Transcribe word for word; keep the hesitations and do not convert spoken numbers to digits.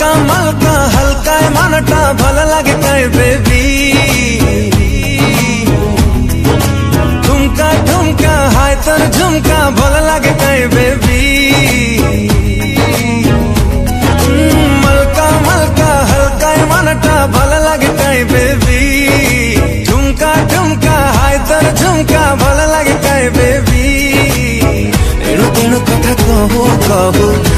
मलका मलका हल्का मानटा भल लगे कई बेबी। ठुमका ठुमका हाय तर झुमका भल लगे कई बेबी। मलका मलका हल्का मानटा भल लगे कई बेबी। ठुमका ठुमका हाय तर झुमका भल लगे कई बेबी। एणु तेणु कथा कहू कहू